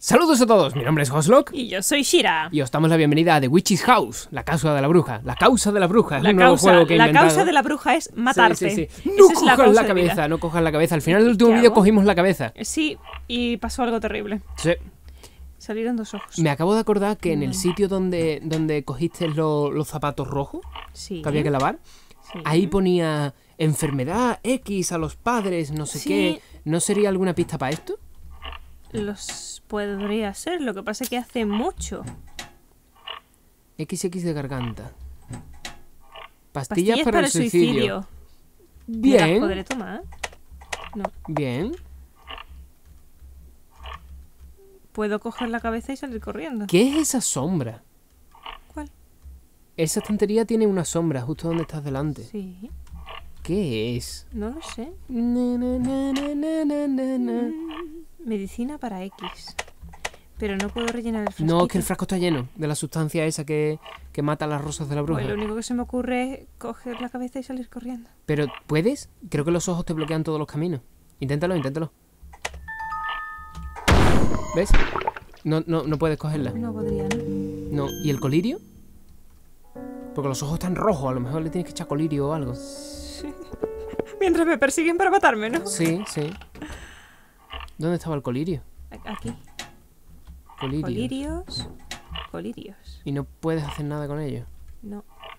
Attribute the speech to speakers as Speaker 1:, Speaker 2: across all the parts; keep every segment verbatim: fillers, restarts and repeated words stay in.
Speaker 1: Saludos a todos, mi nombre es Hoslock.
Speaker 2: Y yo soy Shira.
Speaker 1: Y os damos la bienvenida a The Witch's House, la causa de la bruja. La causa de la bruja, es
Speaker 2: La,
Speaker 1: un nuevo
Speaker 2: causa,
Speaker 1: juego que he
Speaker 2: la
Speaker 1: inventado.
Speaker 2: causa de la bruja es matarte.
Speaker 1: Sí, sí, sí.
Speaker 2: Esa
Speaker 1: No
Speaker 2: es la
Speaker 1: cojas
Speaker 2: causa
Speaker 1: la
Speaker 2: de vida.
Speaker 1: cabeza, no cojas la cabeza. Al final del último
Speaker 2: ¿Qué
Speaker 1: vídeo
Speaker 2: hago?
Speaker 1: cogimos la cabeza.
Speaker 2: Sí, y pasó algo terrible.
Speaker 1: Sí.
Speaker 2: Salieron dos ojos.
Speaker 1: Me acabo de acordar que en el
Speaker 2: Mm.
Speaker 1: sitio donde, donde cogiste lo- los zapatos rojos
Speaker 2: Sí.
Speaker 1: que había que lavar,
Speaker 2: Sí.
Speaker 1: ahí ponía enfermedad X a los padres, no sé
Speaker 2: Sí.
Speaker 1: qué. ¿No sería alguna pista para esto?
Speaker 2: Los podría ser, lo que pasa es que hace mucho.
Speaker 1: equis equis de garganta. Pastillas,
Speaker 2: Pastillas
Speaker 1: para, el suicidio.
Speaker 2: Me las
Speaker 1: Bien,
Speaker 2: podré tomar. No.
Speaker 1: bien.
Speaker 2: Puedo coger la cabeza y salir corriendo.
Speaker 1: ¿Qué es esa sombra?
Speaker 2: ¿Cuál?
Speaker 1: Esa estantería tiene una sombra justo donde estás delante.
Speaker 2: Sí.
Speaker 1: ¿Qué es?
Speaker 2: No lo sé.
Speaker 1: Na, na, na, na, na, na, na, na.
Speaker 2: Medicina para X. Pero no puedo rellenar el frasquito.
Speaker 1: No, es que el frasco está lleno de la sustancia esa que, que mata las rosas de la bruja.
Speaker 2: Pues lo único que se me ocurre es coger la cabeza y salir corriendo.
Speaker 1: Pero, ¿puedes? Creo que los ojos te bloquean todos los caminos. Inténtalo, inténtalo. ¿Ves? No, no, no puedes cogerla.
Speaker 2: No podría, ¿no?
Speaker 1: No. ¿Y el colirio? Porque los ojos están rojos. A lo mejor le tienes que echar colirio o algo.
Speaker 2: Sí. Mientras me persiguen para matarme, ¿no?
Speaker 1: Sí, sí. ¿Dónde estaba el colirio?
Speaker 2: Aquí.
Speaker 1: Colirio.
Speaker 2: Colirios. Colirios.
Speaker 1: Y no puedes hacer nada con ellos.
Speaker 2: No.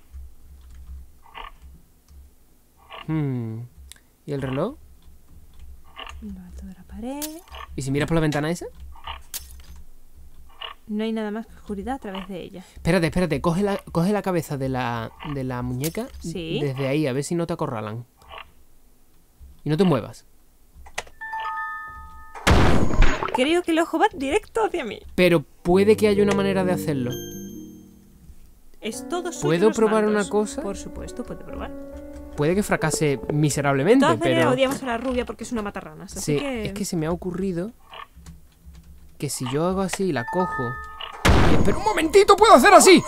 Speaker 1: Hmm. ¿Y el reloj?
Speaker 2: Lo alto de la pared.
Speaker 1: ¿Y si miras por la ventana esa?
Speaker 2: No hay nada más que oscuridad a través de ella.
Speaker 1: Espérate, espérate. Coge la, coge la cabeza de la, de la muñeca
Speaker 2: Sí.
Speaker 1: desde ahí, a ver si no te acorralan. Y no te muevas.
Speaker 2: Creo que el ojo va directo hacia mí.
Speaker 1: Pero puede que haya una manera de hacerlo.
Speaker 2: Es todo suyo
Speaker 1: ¿Puedo
Speaker 2: los
Speaker 1: probar
Speaker 2: mandos.
Speaker 1: una cosa?
Speaker 2: Por supuesto, puede probar.
Speaker 1: Puede que fracase
Speaker 2: De
Speaker 1: miserablemente,
Speaker 2: todas maneras,
Speaker 1: pero...
Speaker 2: odiamos a la rubia porque es una matarranas. Así
Speaker 1: Sí,
Speaker 2: que...
Speaker 1: es que se me ha ocurrido que si yo hago así, la cojo... Y espera un momentito, puedo hacer así.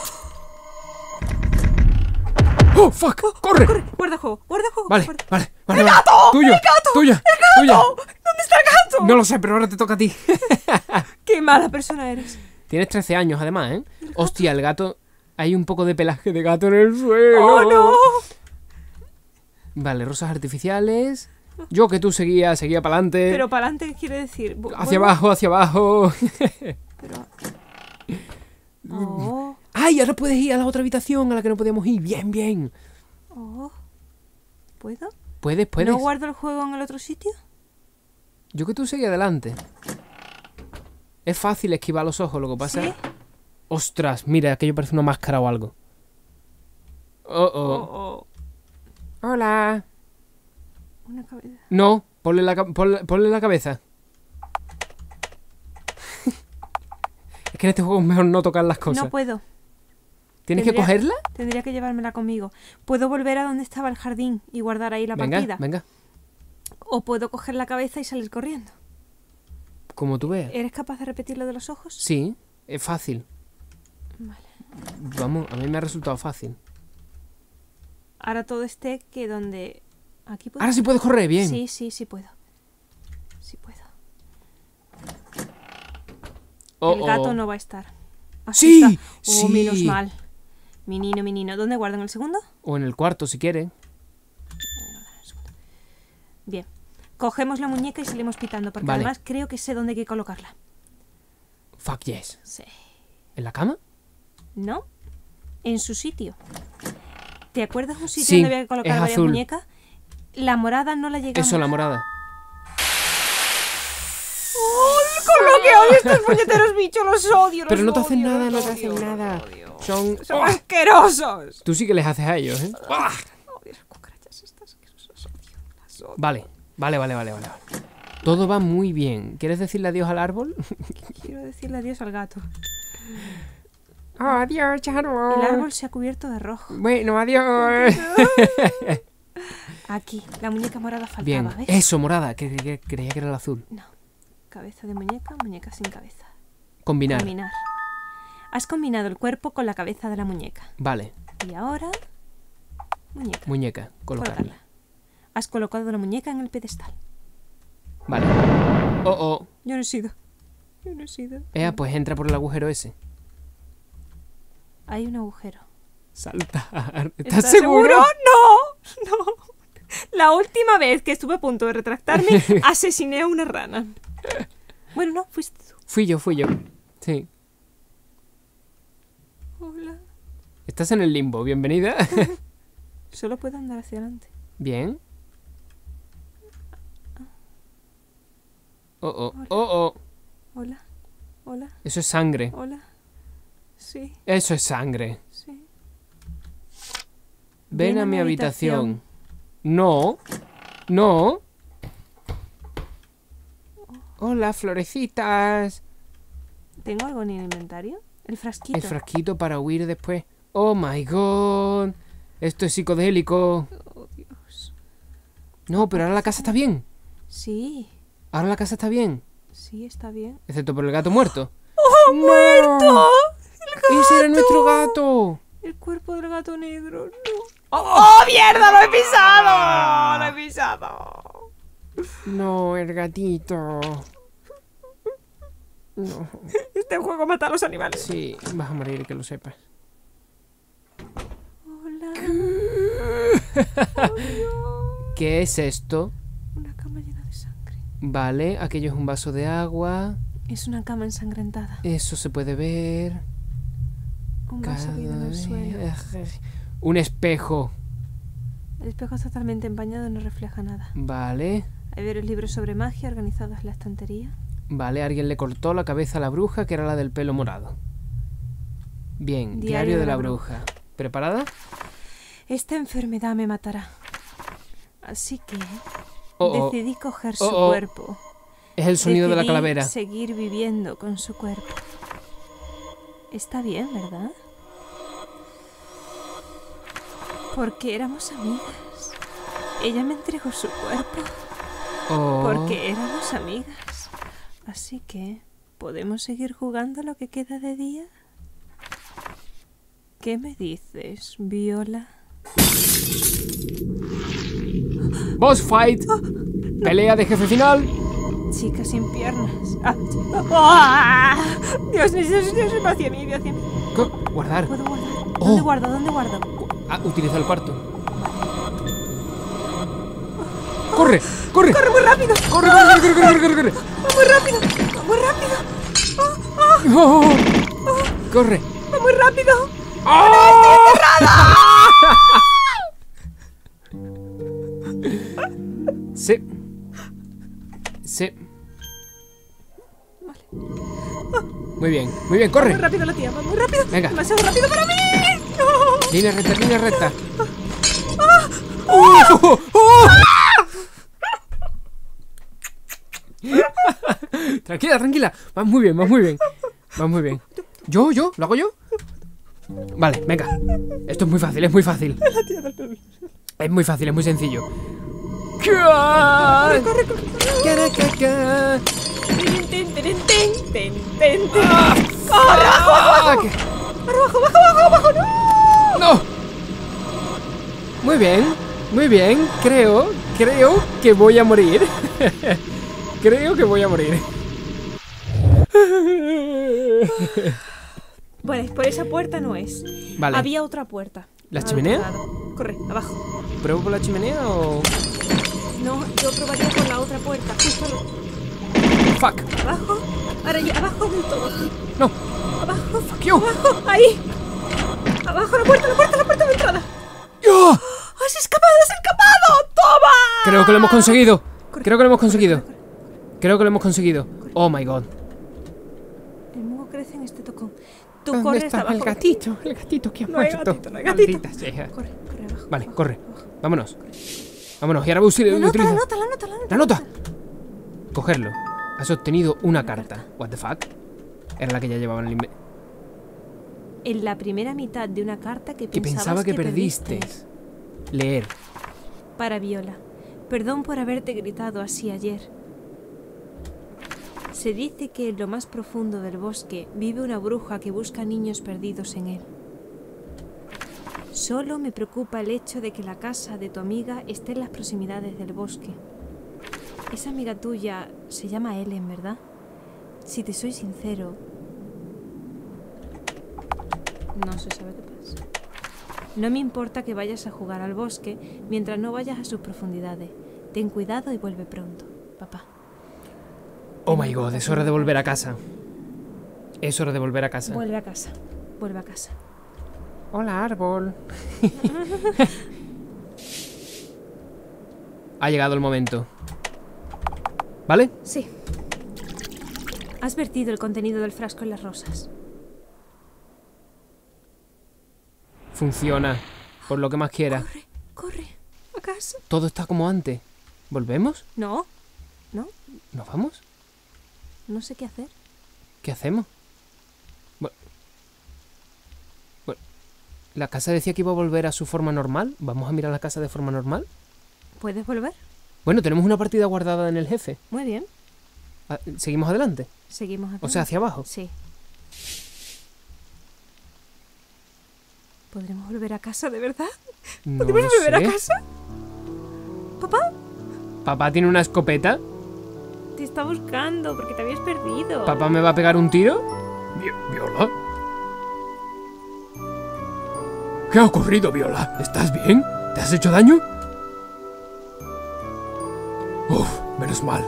Speaker 1: ¡Oh, fuck! ¡Corre!
Speaker 2: Corre, guarda juego, guarda juego.
Speaker 1: Vale,
Speaker 2: guarda-
Speaker 1: vale, vale.
Speaker 2: ¡El
Speaker 1: vale.
Speaker 2: gato!
Speaker 1: ¡Tuyo!
Speaker 2: ¡El gato!
Speaker 1: ¡Tuya!
Speaker 2: ¡El
Speaker 1: ¡Tuya!
Speaker 2: gato! ¿Dónde está el gato?
Speaker 1: No lo sé, pero ahora te toca a ti.
Speaker 2: ¡Qué mala persona eres!
Speaker 1: Tienes trece años, además, ¿eh? Hostia, el gato... Hay un poco de pelaje de gato en el suelo.
Speaker 2: ¡Oh, no!
Speaker 1: Vale, rosas artificiales. Yo que tú seguía, seguía para adelante.
Speaker 2: Pero para adelante, ¿qué quiere decir? Bu-
Speaker 1: Hacia
Speaker 2: vuelvo-
Speaker 1: abajo, hacia abajo.
Speaker 2: Pero... Oh,
Speaker 1: ¡Ay! Ahora puedes ir a la otra habitación a la que no podíamos ir. Bien, bien.
Speaker 2: oh. ¿Puedo?
Speaker 1: ¿Puedes, puedes?
Speaker 2: ¿No guardo el juego en el otro sitio?
Speaker 1: Yo que tú seguía adelante. Es fácil esquivar los ojos, lo que pasa...
Speaker 2: ¿Sí?
Speaker 1: Ostras, mira, aquello parece una máscara o algo. Oh,
Speaker 2: Oh,
Speaker 1: oh.
Speaker 2: oh.
Speaker 1: Hola.
Speaker 2: Una cabeza.
Speaker 1: No, ponle la, ca- ponle, ponle la cabeza. Es que en este juego es mejor no tocar las cosas.
Speaker 2: No puedo.
Speaker 1: ¿Tienes que
Speaker 2: tendría-
Speaker 1: cogerla?
Speaker 2: Tendría que llevármela conmigo. Puedo volver a donde estaba el jardín y guardar ahí la
Speaker 1: Venga,
Speaker 2: partida.
Speaker 1: venga.
Speaker 2: O puedo coger la cabeza y salir corriendo.
Speaker 1: Como tú veas.
Speaker 2: ¿Eres capaz de repetir lo de los ojos?
Speaker 1: Sí, es fácil.
Speaker 2: Vale.
Speaker 1: Vamos, a mí me ha resultado fácil.
Speaker 2: Ahora todo esté que donde... Aquí puedo.
Speaker 1: Ahora sí puedes correr, bien.
Speaker 2: Sí, sí, sí puedo. Sí puedo.
Speaker 1: Oh,
Speaker 2: el gato
Speaker 1: oh.
Speaker 2: no va a estar.
Speaker 1: Sí,
Speaker 2: Asusta. Oh,
Speaker 1: sí.
Speaker 2: menos mal. Mi nino, mi nino. ¿Dónde guardan el segundo?
Speaker 1: O en el cuarto, si quieres.
Speaker 2: Bien. Cogemos la muñeca y salimos pitando, porque
Speaker 1: Vale.
Speaker 2: además creo que sé dónde hay que colocarla.
Speaker 1: Fuck yes.
Speaker 2: Sí.
Speaker 1: ¿En la cama?
Speaker 2: ¿No? En su sitio. ¿Te acuerdas un sitio
Speaker 1: Sí,
Speaker 2: donde había que colocar
Speaker 1: es
Speaker 2: varias
Speaker 1: azul.
Speaker 2: muñecas? La morada no la llegamos.
Speaker 1: Eso, la morada.
Speaker 2: ¡Oh, con lo que odio estos puñeteros bichos! ¡Los odio! Los
Speaker 1: Pero no te hacen
Speaker 2: odio,
Speaker 1: nada,
Speaker 2: los
Speaker 1: no te
Speaker 2: odio,
Speaker 1: hacen
Speaker 2: los
Speaker 1: nada.
Speaker 2: odio.
Speaker 1: Son...
Speaker 2: ¡Son asquerosos!
Speaker 1: Tú sí que les haces a ellos, ¿eh?
Speaker 2: Odio las cucarachas estas asquerosas. Las odio. Las odio.
Speaker 1: Vale, vale, vale, vale, vale. Todo va muy bien. ¿Quieres decirle adiós al árbol?
Speaker 2: Quiero decirle adiós al gato.
Speaker 1: Adiós, árbol.
Speaker 2: El árbol se ha cubierto de rojo.
Speaker 1: Bueno, adiós.
Speaker 2: Aquí, la muñeca morada faltaba,
Speaker 1: Bien,
Speaker 2: ¿ves?
Speaker 1: eso, morada, que que- creía que era el azul.
Speaker 2: No. Cabeza de muñeca, muñeca sin cabeza.
Speaker 1: Combinar.
Speaker 2: Combinar. Has combinado el cuerpo con la cabeza de la muñeca.
Speaker 1: Vale,
Speaker 2: Y ahora... Muñeca.
Speaker 1: muñeca, colocarla.
Speaker 2: Colocarla. Has colocado la muñeca en el pedestal.
Speaker 1: Vale. Oh, oh.
Speaker 2: Yo no he sido. Yo no he sido.
Speaker 1: Ea, pues entra por el agujero ese.
Speaker 2: Hay un agujero.
Speaker 1: Saltar. ¿Estás,
Speaker 2: ¿Estás
Speaker 1: seguro?
Speaker 2: seguro? No, no. La última vez que estuve a punto de retractarme, asesiné a una rana. Bueno, no, fuiste tú.
Speaker 1: Fui yo, fui yo. Sí.
Speaker 2: Hola.
Speaker 1: Estás en el limbo. Bienvenida.
Speaker 2: Solo puedo andar hacia adelante.
Speaker 1: Bien. Oh, oh,
Speaker 2: Hola.
Speaker 1: oh, oh.
Speaker 2: Hola. Hola.
Speaker 1: Eso es sangre.
Speaker 2: Hola. Sí,
Speaker 1: Eso es sangre.
Speaker 2: sí.
Speaker 1: Ven a mi habitación. No. No. Hola, florecitas.
Speaker 2: ¿Tengo algo en el inventario? El frasquito.
Speaker 1: El frasquito para huir después. Oh my god. Esto es psicodélico.
Speaker 2: Oh, Dios.
Speaker 1: No, pero ahora la casa está bien.
Speaker 2: Sí,
Speaker 1: Ahora la casa está bien.
Speaker 2: sí, está bien.
Speaker 1: Excepto por el gato muerto.
Speaker 2: ¡Oh,
Speaker 1: ¡No!
Speaker 2: muerto! ¡El gato!
Speaker 1: ¡Ese era nuestro gato!
Speaker 2: El cuerpo del gato negro, no. ¡Oh, mierda! ¡Lo he pisado! ¡Lo he pisado!
Speaker 1: No, el gatito. No.
Speaker 2: Este juego mata a los animales.
Speaker 1: Sí, vas a morir, que lo sepas.
Speaker 2: Hola. Oh, Dios.
Speaker 1: ¿Qué es esto?
Speaker 2: Una cama llena de sangre.
Speaker 1: Vale, aquello es un vaso de agua.
Speaker 2: Es una cama ensangrentada.
Speaker 1: Eso se puede ver.
Speaker 2: Un vaso caído en el suelo.
Speaker 1: Un espejo.
Speaker 2: El espejo está totalmente empañado y no refleja nada.
Speaker 1: Vale.
Speaker 2: Hay varios libros sobre magia organizados en la estantería.
Speaker 1: Vale, alguien le cortó la cabeza a la bruja, que era la del pelo morado. Bien, diario,
Speaker 2: Diario
Speaker 1: de,
Speaker 2: de
Speaker 1: la
Speaker 2: la
Speaker 1: bruja. ¿Preparada?
Speaker 2: Esta enfermedad me matará. Así que
Speaker 1: Oh, oh.
Speaker 2: decidí coger su
Speaker 1: Oh, oh.
Speaker 2: cuerpo.
Speaker 1: Es el sonido de la
Speaker 2: Decidí
Speaker 1: calavera.
Speaker 2: seguir viviendo con su cuerpo. Está bien, ¿verdad? Porque éramos amigas. Ella me entregó su cuerpo
Speaker 1: Oh.
Speaker 2: porque éramos amigas. Así que, ¿podemos seguir jugando lo que queda de día? ¿Qué me dices, Viola?
Speaker 1: Boss fight. Pelea de jefe final.
Speaker 2: Chica sin piernas. Ah, ¡ah! Dios mío, Dios mío, Dios mío, hacia mí, hacia mí.
Speaker 1: Co- Guardar.
Speaker 2: ¿Puedo guardar?
Speaker 1: Oh.
Speaker 2: ¿Dónde guardo? ¿Dónde guardo?
Speaker 1: Ah, utiliza el cuarto. ¡Corre! ¡Corre!
Speaker 2: ¡Corre muy rápido!
Speaker 1: ¡Corre, corre, corre, corre, corre, corre!
Speaker 2: ¡Va muy rápido! ¡Va muy rápido!
Speaker 1: ¡Oh! ¡Corre!
Speaker 2: ¡Va muy rápido!
Speaker 1: Sí. Sí.
Speaker 2: Vale.
Speaker 1: Muy bien, muy bien,
Speaker 2: Va
Speaker 1: corre.
Speaker 2: muy rápido la tía, va muy rápido.
Speaker 1: Venga.
Speaker 2: Demasiado rápido para mí. ¡No!
Speaker 1: Línea recta, línea recta. ¡Oh! ¡Oh! Tranquila, tranquila. Vas muy bien, vas muy bien. Vas muy bien. ¿Yo, yo? ¿Lo hago yo? Vale, venga. Esto es muy fácil, es muy fácil.
Speaker 2: La tía del pelo.
Speaker 1: Es muy fácil, es muy sencillo.
Speaker 2: Corre, corre, corre.
Speaker 1: Caracaca.
Speaker 2: Ten, ten, ten, ten, ten, ten.
Speaker 1: Ah,
Speaker 2: ¡Corre, abajo, abajo!
Speaker 1: fuck.
Speaker 2: ¡Abajo, abajo, abajo, abajo! ¡No!
Speaker 1: ¡No! Muy bien, muy bien. Creo, creo que voy a morir. Creo que voy a morir.
Speaker 2: Bueno, por esa puerta no es.
Speaker 1: Vale.
Speaker 2: Había otra puerta.
Speaker 1: ¿La
Speaker 2: Al
Speaker 1: chimenea?
Speaker 2: otro lado. Corre, abajo.
Speaker 1: ¿Pruebo por la chimenea o...?
Speaker 2: No, yo probaría por la otra puerta. Justo lo-
Speaker 1: Fuck.
Speaker 2: abajo. Ahora ya, abajo del todo.
Speaker 1: No.
Speaker 2: Abajo.
Speaker 1: Fuck you.
Speaker 2: Abajo, ahí. Abajo, la puerta, la puerta, la puerta de entrada.
Speaker 1: ¡Oh!
Speaker 2: ¡Has escapado, has escapado! ¡Toma!
Speaker 1: Creo que lo hemos conseguido.
Speaker 2: Corre,
Speaker 1: Creo que lo hemos conseguido.
Speaker 2: corre, corre.
Speaker 1: Creo que lo hemos conseguido. Oh my god.
Speaker 2: El moho crece en este tocón. Tú
Speaker 1: ¿Dónde
Speaker 2: corres
Speaker 1: está
Speaker 2: abajo.
Speaker 1: el gatito? El gatito que ha
Speaker 2: No hay
Speaker 1: muerto.
Speaker 2: gatito, no hay gatito.
Speaker 1: Maldita sea.
Speaker 2: Corre, corre abajo.
Speaker 1: Vale,
Speaker 2: abajo,
Speaker 1: corre.
Speaker 2: abajo.
Speaker 1: Vámonos. Vámonos. Y ahora voy a
Speaker 2: La nota,
Speaker 1: utilizar...
Speaker 2: la nota, la nota, la nota.
Speaker 1: ¡La nota! Cogerlo. Has obtenido una carta. What the fuck? Era la que ya llevaba en el inve-
Speaker 2: En la primera mitad de una carta que,
Speaker 1: Que
Speaker 2: pensabas
Speaker 1: pensaba que,
Speaker 2: que
Speaker 1: perdiste. Leer.
Speaker 2: Para Viola. Perdón por haberte gritado así ayer. Se dice que en lo más profundo del bosque vive una bruja que busca niños perdidos en él. Solo me preocupa el hecho de que la casa de tu amiga esté en las proximidades del bosque. Esa amiga tuya se llama Ellen, ¿verdad? Si te soy sincero, no se sabe qué pasa. No me importa que vayas a jugar al bosque mientras no vayas a sus profundidades. Ten cuidado y vuelve pronto, papá.
Speaker 1: Oh my god, es hora de volver a casa. Es hora de volver a casa.
Speaker 2: Vuelve a casa, vuelve a casa.
Speaker 1: Hola, árbol. Ha llegado el momento. ¿Vale?
Speaker 2: Sí. Has vertido el contenido del frasco en las rosas.
Speaker 1: Funciona. Por lo que más quiera.
Speaker 2: Corre, corre, a casa.
Speaker 1: Todo está como antes. ¿Volvemos?
Speaker 2: No, no,
Speaker 1: ¿Nos vamos?
Speaker 2: no sé qué hacer.
Speaker 1: ¿Qué hacemos? Bueno, bueno, la casa decía que iba a volver a su forma normal. ¿Vamos a mirar la casa de forma normal?
Speaker 2: ¿Puedes volver?
Speaker 1: Bueno, tenemos una partida guardada en el jefe.
Speaker 2: Muy bien.
Speaker 1: Ah, ¿seguimos adelante?
Speaker 2: Seguimos aquí.
Speaker 1: O sea, hacia abajo.
Speaker 2: Sí. ¿Podremos volver a casa de verdad?
Speaker 1: No
Speaker 2: ¿Podemos
Speaker 1: lo
Speaker 2: volver
Speaker 1: sé.
Speaker 2: a casa? ¿Papá?
Speaker 1: ¿Papá tiene una escopeta?
Speaker 2: Te está buscando porque te habías perdido.
Speaker 1: ¿Papá me va a pegar un tiro? ¿Viola? ¿Qué ha ocurrido, Viola? ¿Estás bien? ¿Te has hecho daño? Uf, menos mal.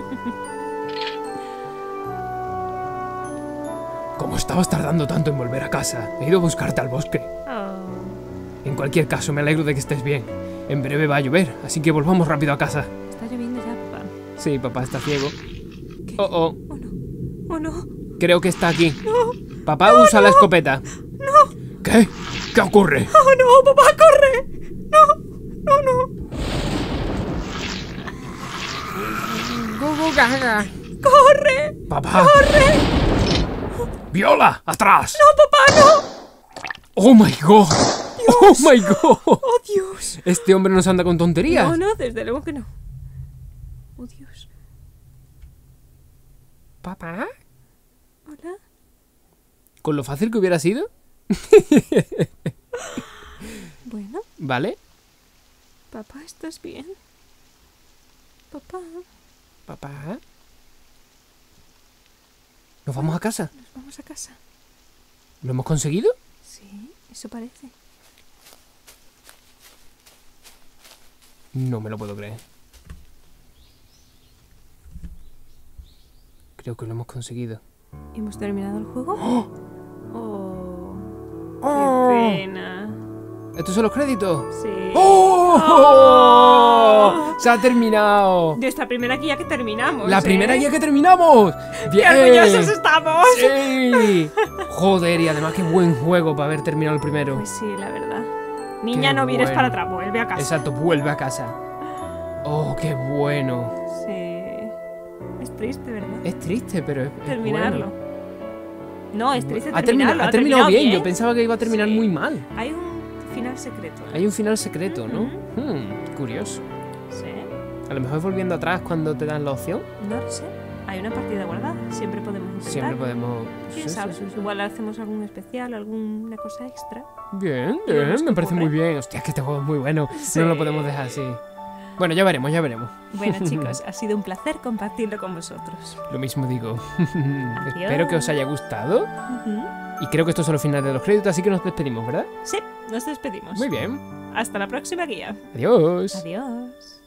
Speaker 1: ¿Cómo estabas tardando tanto en volver a casa? He ido a buscarte al bosque.
Speaker 2: Oh.
Speaker 1: En cualquier caso, me alegro de que estés bien. En breve va a llover, así que volvamos rápido a casa.
Speaker 2: Está lloviendo ya, papá.
Speaker 1: Sí, papá está ciego. Oh, oh.
Speaker 2: Oh, no. Oh, no.
Speaker 1: Creo que está aquí.
Speaker 2: No.
Speaker 1: Papá,
Speaker 2: No,
Speaker 1: usa la
Speaker 2: no.
Speaker 1: escopeta.
Speaker 2: No.
Speaker 1: ¿Qué? ¿Qué ocurre?
Speaker 2: Oh, no, papá, corre. No. No, no.
Speaker 1: Gugu gaga.
Speaker 2: Corre.
Speaker 1: Papá.
Speaker 2: Corre.
Speaker 1: ¡Viola! ¡Atrás!
Speaker 2: No, papá, no.
Speaker 1: ¡Oh, my God! ¡Oh, my God!
Speaker 2: Oh, Dios.
Speaker 1: Este hombre nos anda con tonterías.
Speaker 2: No, no, desde luego que no. Oh, Dios.
Speaker 1: ¿Papá?
Speaker 2: Hola.
Speaker 1: ¿Con lo fácil que hubiera sido?
Speaker 2: Bueno,
Speaker 1: ¿Vale?
Speaker 2: papá, ¿estás bien? Papá,
Speaker 1: ¿Papá? ¿Nos vamos a casa?
Speaker 2: nos vamos a casa.
Speaker 1: ¿Lo hemos conseguido?
Speaker 2: Sí, eso parece.
Speaker 1: No me lo puedo creer. Creo que lo hemos conseguido.
Speaker 2: ¿Hemos terminado el juego?
Speaker 1: ¡Oh!
Speaker 2: Oh,
Speaker 1: ¡Oh!
Speaker 2: qué pena.
Speaker 1: ¿Estos son los créditos?
Speaker 2: Sí.
Speaker 1: ¡Oh!
Speaker 2: ¡Oh!
Speaker 1: ¡Se ha terminado!
Speaker 2: De esta primera guía que terminamos.
Speaker 1: ¡La
Speaker 2: ¿eh?
Speaker 1: primera guía que terminamos!
Speaker 2: ¡Qué
Speaker 1: ¡Bien!
Speaker 2: orgullosos estamos!
Speaker 1: ¡Sí! Joder, y además qué buen juego para haber terminado el primero.
Speaker 2: Pues sí, la verdad. Niña,
Speaker 1: Qué
Speaker 2: no mires
Speaker 1: bueno.
Speaker 2: para atrás, vuelve a casa.
Speaker 1: Exacto, vuelve a casa. ¡Oh, qué bueno!
Speaker 2: Sí. Es triste, ¿verdad?
Speaker 1: Es triste, pero es, es
Speaker 2: Terminarlo.
Speaker 1: bueno.
Speaker 2: No, es triste
Speaker 1: Ha
Speaker 2: terminarlo.
Speaker 1: terminado, ha terminado bien. Yo pensaba que iba a terminar
Speaker 2: Sí.
Speaker 1: muy mal.
Speaker 2: Hay un final secreto.
Speaker 1: Hay un final secreto, ¿no?
Speaker 2: Ujú.
Speaker 1: Hmm, curioso.
Speaker 2: Sí.
Speaker 1: A lo mejor volviendo atrás cuando te dan la opción.
Speaker 2: No lo sé. Hay una partida guardada. Siempre podemos intentar.
Speaker 1: Siempre podemos...
Speaker 2: ¿Quién
Speaker 1: sí,
Speaker 2: sabe?
Speaker 1: sí, sí.
Speaker 2: Igual hacemos algún especial, alguna cosa extra.
Speaker 1: Bien,
Speaker 2: Y vemos
Speaker 1: bien,
Speaker 2: qué
Speaker 1: me parece
Speaker 2: ocurre.
Speaker 1: muy bien. Hostia, es que este juego es muy bueno.
Speaker 2: Sí.
Speaker 1: No lo podemos dejar así. Bueno, ya veremos, ya veremos.
Speaker 2: Bueno, chicos, ha sido un placer compartirlo con vosotros.
Speaker 1: Lo mismo digo. Espero que os haya gustado.
Speaker 2: Ujú.
Speaker 1: Y creo que estos son los finales de los créditos, así que nos despedimos, ¿verdad?
Speaker 2: Sí, nos despedimos.
Speaker 1: Muy bien.
Speaker 2: Hasta la próxima guía.
Speaker 1: Adiós.
Speaker 2: Adiós.